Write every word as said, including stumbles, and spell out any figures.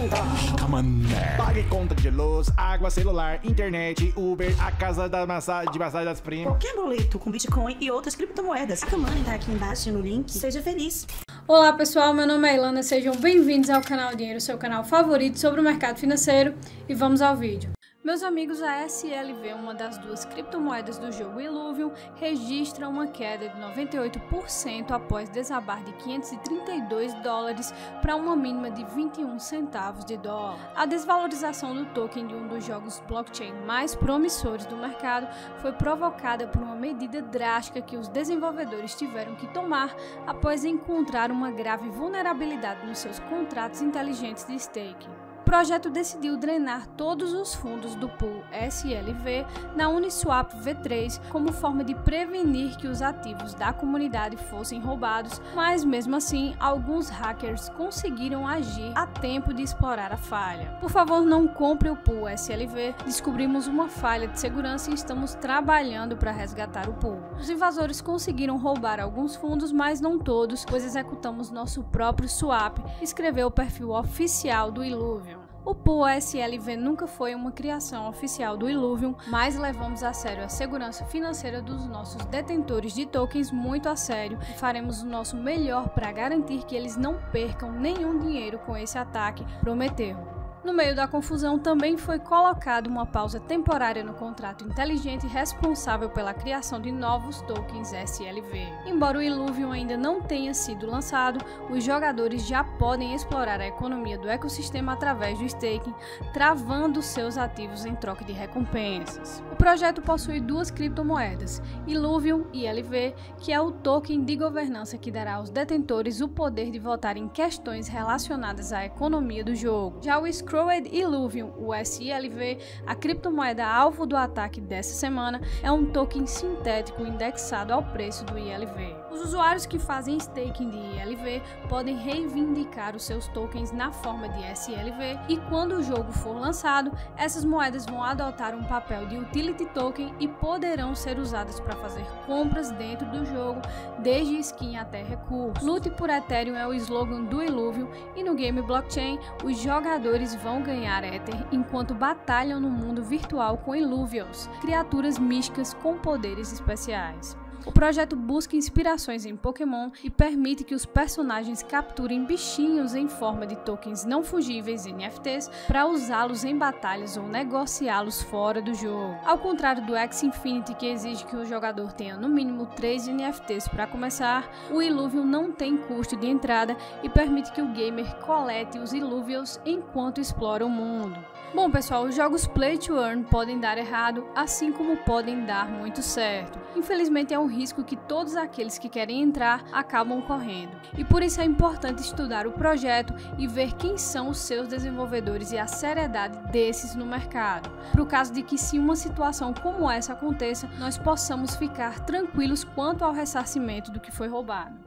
Puta mané. Pague conta de luz, água, celular, internet, Uber, a casa da massagem, de massagem das primas. Qualquer boleto com Bitcoin e outras criptomoedas. A Money tá aqui embaixo no link. Seja feliz. Olá pessoal, meu nome é Ilana, sejam bem-vindos ao canal Dinheiro, seu canal favorito sobre o mercado financeiro, e vamos ao vídeo. Meus amigos, a S L V, uma das duas criptomoedas do jogo Illuvium, registra uma queda de noventa e oito por cento após desabar de quinhentos e trinta e dois dólares para uma mínima de vinte e um centavos de dólar. A desvalorização do token de um dos jogos blockchain mais promissores do mercado foi provocada por uma medida drástica que os desenvolvedores tiveram que tomar após encontrar uma grave vulnerabilidade nos seus contratos inteligentes de staking. O projeto decidiu drenar todos os fundos do pool S L V na Uniswap V três como forma de prevenir que os ativos da comunidade fossem roubados, mas mesmo assim, alguns hackers conseguiram agir a tempo de explorar a falha. Por favor, não compre o pool S L V, descobrimos uma falha de segurança e estamos trabalhando para resgatar o pool. Os invasores conseguiram roubar alguns fundos, mas não todos, pois executamos nosso próprio swap, escreveu o perfil oficial do Illuvium. O pool S L V nunca foi uma criação oficial do Illuvium, mas levamos a sério a segurança financeira dos nossos detentores de tokens muito a sério e faremos o nosso melhor para garantir que eles não percam nenhum dinheiro com esse ataque, prometeu. No meio da confusão, também foi colocada uma pausa temporária no contrato inteligente responsável pela criação de novos tokens S L V. Embora o Illuvium ainda não tenha sido lançado, os jogadores já podem explorar a economia do ecossistema através do staking, travando seus ativos em troca de recompensas. O projeto possui duas criptomoedas, Illuvium I L V, que é o token de governança que dará aos detentores o poder de votar em questões relacionadas à economia do jogo. Já o Scrowed Illuvium, o S I L V, a criptomoeda alvo do ataque dessa semana, é um token sintético indexado ao preço do I L V. Os usuários que fazem staking de I L V podem reivindicar os seus tokens na forma de S L V e quando o jogo for lançado, essas moedas vão adotar um papel de utility token e poderão ser usadas para fazer compras dentro do jogo, desde skin até recursos. Lute por Ethereum é o slogan do Illuvium e no game blockchain, os jogadores vão ganhar Ether enquanto batalham no mundo virtual com Illuvials, criaturas místicas com poderes especiais. O projeto busca inspirações em Pokémon e permite que os personagens capturem bichinhos em forma de tokens não fugíveis N F Ts para usá-los em batalhas ou negociá-los fora do jogo. Ao contrário do Axie Infinity, que exige que o jogador tenha no mínimo três N F Ts para começar, o Illuvium não tem custo de entrada e permite que o gamer colete os Illuvials enquanto explora o mundo. Bom pessoal, os jogos Play to Earn podem dar errado, assim como podem dar muito certo. Infelizmente é um risco que todos aqueles que querem entrar acabam correndo. E por isso é importante estudar o projeto e ver quem são os seus desenvolvedores e a seriedade desses no mercado. Para o caso de que se uma situação como essa aconteça, nós possamos ficar tranquilos quanto ao ressarcimento do que foi roubado.